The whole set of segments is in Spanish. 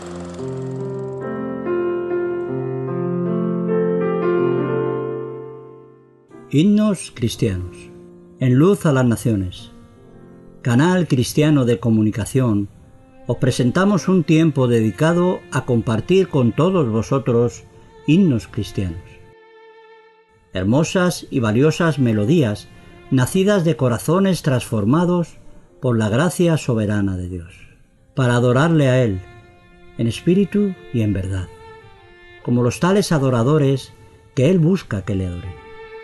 Himnos cristianos. En luz a las naciones. Canal cristiano de comunicación, os presentamos un tiempo dedicado a compartir con todos vosotros himnos cristianos. Hermosas y valiosas melodías nacidas de corazones transformados por la gracia soberana de Dios, para adorarle a Él, en espíritu y en verdad, como los tales adoradores que Él busca que le adoren.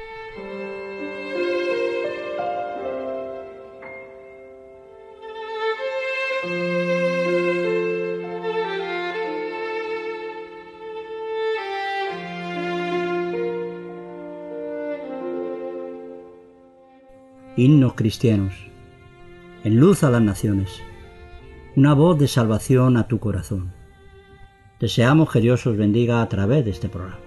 Himnos cristianos, en luz a las naciones, una voz de salvación a tu corazón. Deseamos que Dios os bendiga a través de este programa.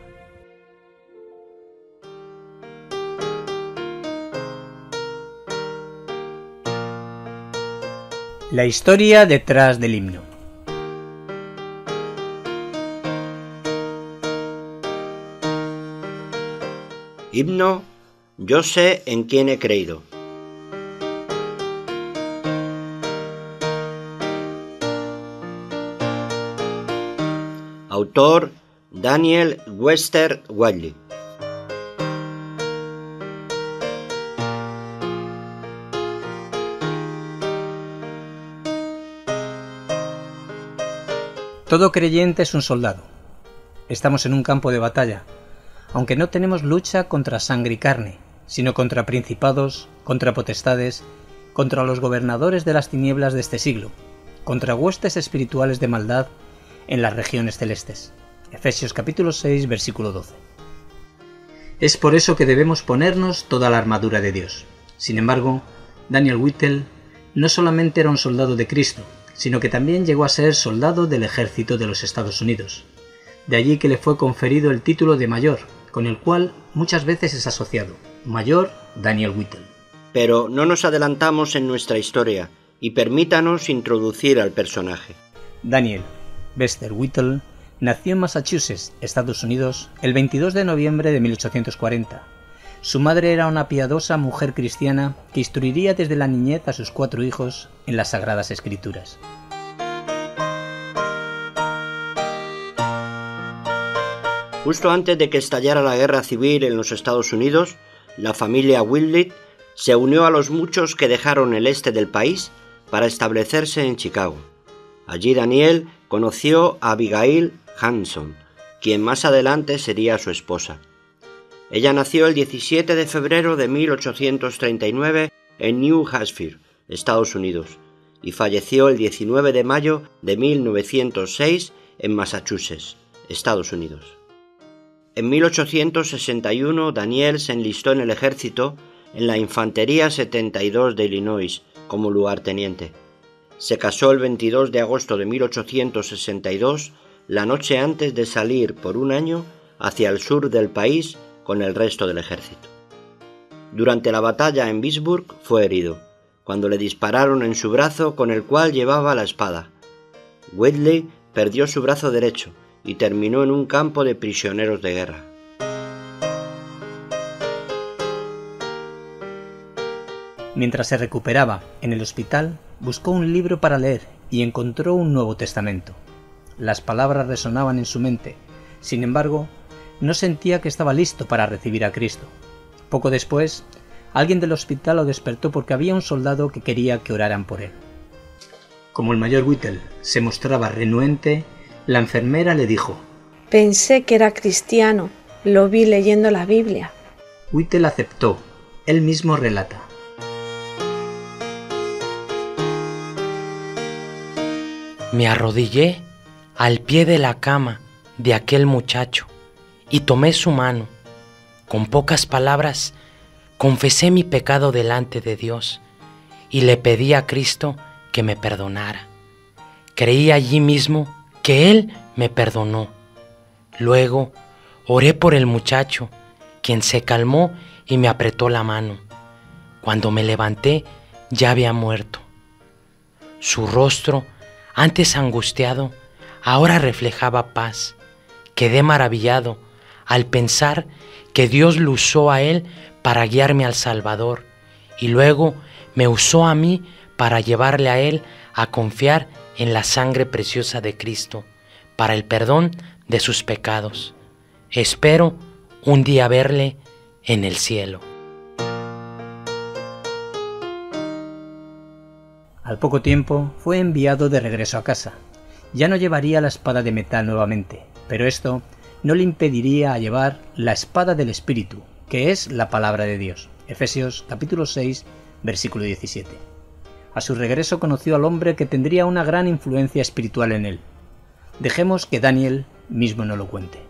La historia detrás del himno. Himno, yo sé en quién he creído. Autor Daniel Webster Wiley. Todo creyente es un soldado. Estamos en un campo de batalla, aunque no tenemos lucha contra sangre y carne, sino contra principados, contra potestades, contra los gobernadores de las tinieblas de este siglo, contra huestes espirituales de maldad en las regiones celestes. Efesios capítulo 6, versículo 12. Es por eso que debemos ponernos toda la armadura de Dios. Sin embargo, Daniel Whittle no solamente era un soldado de Cristo, sino que también llegó a ser soldado del ejército de los Estados Unidos. De allí que le fue conferido el título de mayor, con el cual muchas veces es asociado. Mayor Daniel Whittle. Pero no nos adelantamos en nuestra historia y permítanos introducir al personaje. Daniel Webster Whittle nació en Massachusetts, Estados Unidos, el 22 de noviembre de 1840. Su madre era una piadosa mujer cristiana que instruiría desde la niñez a sus 4 hijos en las Sagradas Escrituras. Justo antes de que estallara la guerra civil en los Estados Unidos, la familia Whittle se unió a los muchos que dejaron el este del país para establecerse en Chicago. Allí Daniel conoció a Abigail Hanson, quien más adelante sería su esposa. Ella nació el 17 de febrero de 1839 en New Hampshire, Estados Unidos, y falleció el 19 de mayo de 1906 en Massachusetts, Estados Unidos. En 1861 Daniel se enlistó en el ejército en la Infantería 72 de Illinois como lugarteniente. Se casó el 22 de agosto de 1862, la noche antes de salir por un año hacia el sur del país con el resto del ejército. Durante la batalla en Vicksburg fue herido, cuando le dispararon en su brazo con el cual llevaba la espada. Whittle perdió su brazo derecho y terminó en un campo de prisioneros de guerra. Mientras se recuperaba en el hospital, buscó un libro para leer y encontró un Nuevo Testamento. Las palabras resonaban en su mente. Sin embargo, no sentía que estaba listo para recibir a Cristo. Poco después, alguien del hospital lo despertó porque había un soldado que quería que oraran por él. Como el mayor Whittle se mostraba renuente, la enfermera le dijo: «Pensé que era cristiano, lo vi leyendo la Biblia». Whittle aceptó. Él mismo relata: Me arrodillé al pie de la cama de aquel muchacho y tomé su mano. Con pocas palabras confesé mi pecado delante de Dios y le pedí a Cristo que me perdonara. Creí allí mismo que Él me perdonó. Luego oré por el muchacho, quien se calmó y me apretó la mano. Cuando me levanté, ya había muerto. Su rostro, antes angustiado, ahora reflejaba paz. Quedé maravillado al pensar que Dios lo usó a él para guiarme al Salvador y luego me usó a mí para llevarle a él a confiar en la sangre preciosa de Cristo para el perdón de sus pecados. Espero un día verle en el cielo. Al poco tiempo fue enviado de regreso a casa. Ya no llevaría la espada de metal nuevamente, pero esto no le impediría llevar la espada del Espíritu, que es la palabra de Dios. Efesios capítulo 6, versículo 17. A su regreso conoció al hombre que tendría una gran influencia espiritual en él. Dejemos que Daniel mismo nos lo cuente.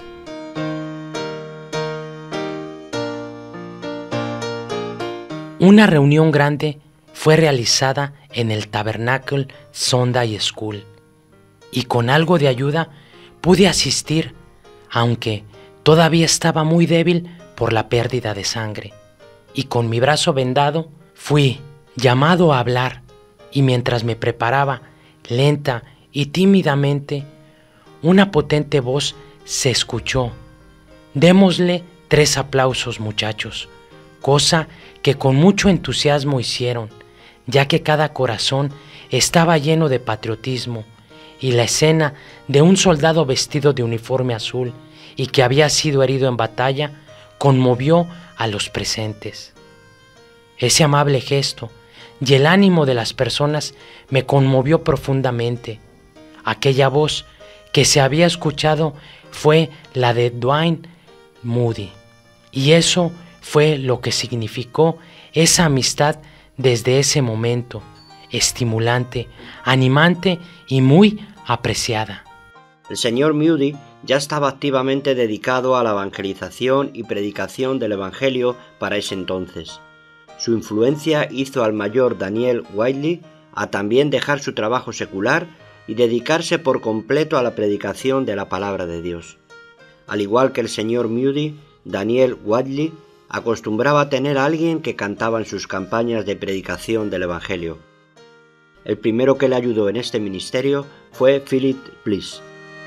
Una reunión grande fue realizada en el Tabernacle Sunday School y con algo de ayuda pude asistir, aunque todavía estaba muy débil por la pérdida de sangre, y con mi brazo vendado fui llamado a hablar, y mientras me preparaba, lenta y tímidamente, una potente voz se escuchó: démosle 3 aplausos, muchachos, cosa que con mucho entusiasmo hicieron, ya que cada corazón estaba lleno de patriotismo, y la escena de un soldado vestido de uniforme azul y que había sido herido en batalla conmovió a los presentes. Ese amable gesto y el ánimo de las personas me conmovió profundamente. Aquella voz que se había escuchado fue la de Dwight Moody, y eso fue lo que significó esa amistad desde ese momento, estimulante, animante y muy apreciada. El señor Moody ya estaba activamente dedicado a la evangelización y predicación del Evangelio para ese entonces. Su influencia hizo al mayor Daniel Whiteley a también dejar su trabajo secular y dedicarse por completo a la predicación de la palabra de Dios. Al igual que el señor Moody, Daniel Whiteley acostumbraba a tener a alguien que cantaba en sus campañas de predicación del Evangelio. El primero que le ayudó en este ministerio fue Philip Bliss.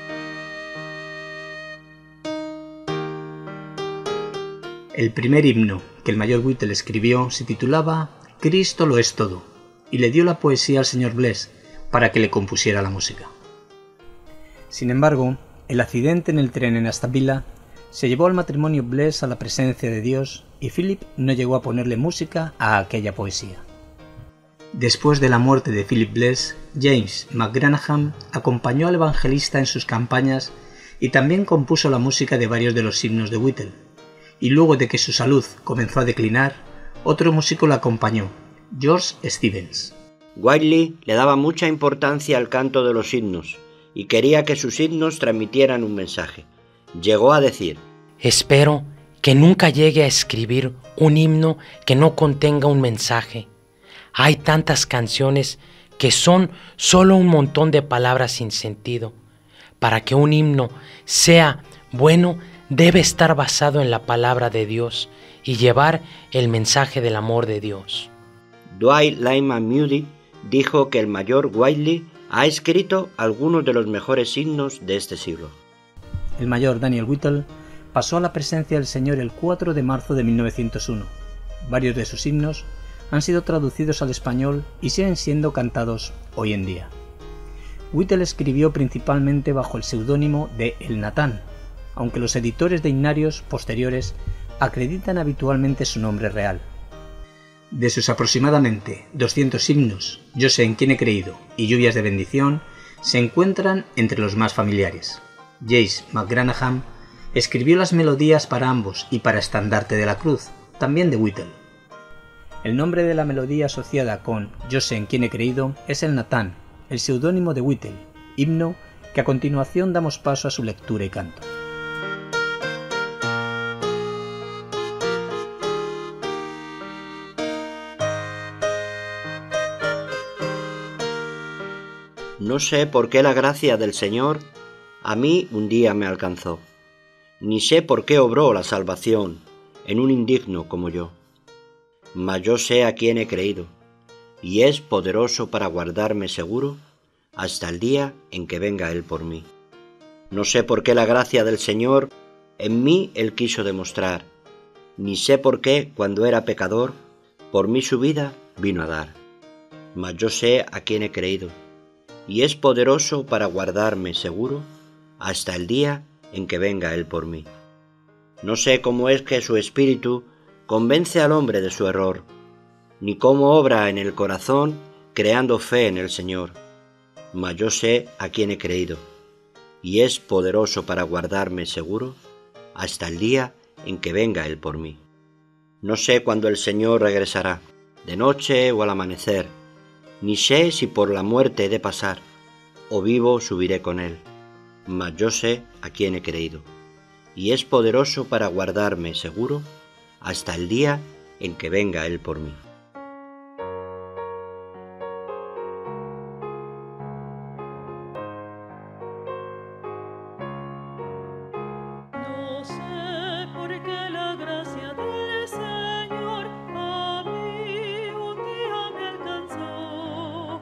El primer himno que el mayor Whittle escribió se titulaba Cristo lo es todo, y le dio la poesía al señor Bliss para que le compusiera la música. Sin embargo, el accidente en el tren en Aston Villa se llevó al matrimonio Bliss a la presencia de Dios y Philip no llegó a ponerle música a aquella poesía. Después de la muerte de Philip Bliss, James McGranaghan acompañó al evangelista en sus campañas y también compuso la música de varios de los himnos de Whittle. Y luego de que su salud comenzó a declinar, otro músico lo acompañó, George Stevens. Whiteley le daba mucha importancia al canto de los himnos y quería que sus himnos transmitieran un mensaje. Llegó a decir: espero que nunca llegue a escribir un himno que no contenga un mensaje. Hay tantas canciones que son solo un montón de palabras sin sentido. Para que un himno sea bueno, debe estar basado en la palabra de Dios y llevar el mensaje del amor de Dios. Dwight Lyman Moody dijo que el mayor Whiteley ha escrito algunos de los mejores himnos de este siglo. El mayor Daniel Whittle pasó a la presencia del Señor el 4 de marzo de 1901. Varios de sus himnos han sido traducidos al español y siguen siendo cantados hoy en día. Whittle escribió principalmente bajo el seudónimo de El Natán, aunque los editores de himnarios posteriores acreditan habitualmente su nombre real. De sus aproximadamente 200 himnos, Yo sé en quién he creído y Lluvias de bendición se encuentran entre los más familiares. James McGranaghan escribió las melodías para ambos y para Estandarte de la Cruz, también de Whittle. El nombre de la melodía asociada con Yo sé en quién he creído es El Natán, el seudónimo de Whittle, himno que a continuación damos paso a su lectura y canto. No sé por qué la gracia del Señor a mí un día me alcanzó, ni sé por qué obró la salvación en un indigno como yo. Mas yo sé a quién he creído, y es poderoso para guardarme seguro hasta el día en que venga Él por mí. No sé por qué la gracia del Señor en mí Él quiso demostrar, ni sé por qué, cuando era pecador, por mí su vida vino a dar. Mas yo sé a quién he creído, y es poderoso para guardarme seguro hasta el día en que venga Él por mí. No sé cómo es que su espíritu convence al hombre de su error, ni cómo obra en el corazón creando fe en el Señor. Mas yo sé a quién he creído, y es poderoso para guardarme seguro hasta el día en que venga Él por mí. No sé cuándo el Señor regresará, de noche o al amanecer, ni sé si por la muerte he de pasar, o vivo subiré con Él. Mas yo sé a quién he creído, y es poderoso para guardarme seguro hasta el día en que venga Él por mí. No sé por qué la gracia del Señor a mí un día me alcanzó.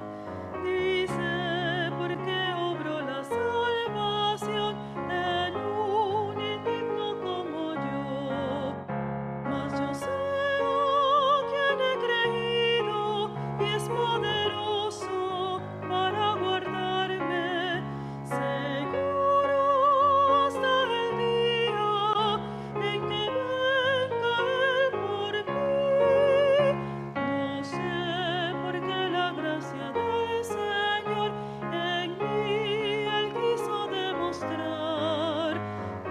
Dice por qué obró la salvación en un indigno como yo. Mas yo sé a quién he creído y es poderoso para guardarme seguro hasta el día en que venga Él por mí. No sé por qué la gracia del Señor en mí Él quiso demostrar.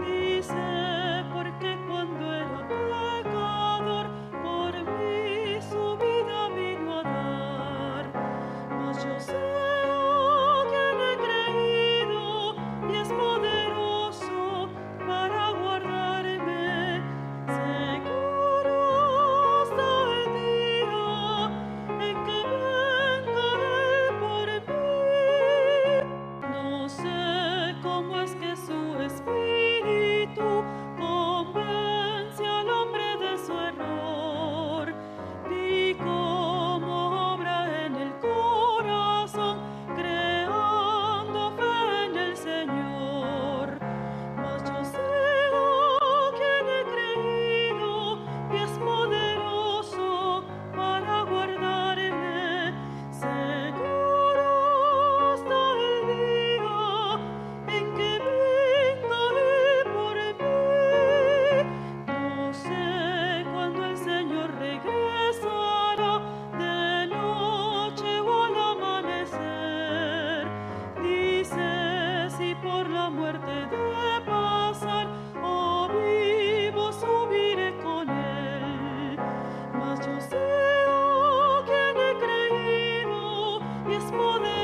Dice porque cuando era pecador por mí su vida vino a dar. Mas yo sé a quién he creído y es poderoso para guardarme seguro hasta el día en que venga Él por mí. No sé cómo es que su espíritu convence al hombre de su error, ni cómo obra en el corazón creando fe en el Señor. Mas yo sé a quién he creído y es poderoso para guardarme seguro hasta el día en que venga Él por mí. No sé cuándo el Señor regresará, de noche o al amanecer. Dice si por la muerte de pasar o vivo subiré con Él. Mas yo sé a quién he creído y es poderoso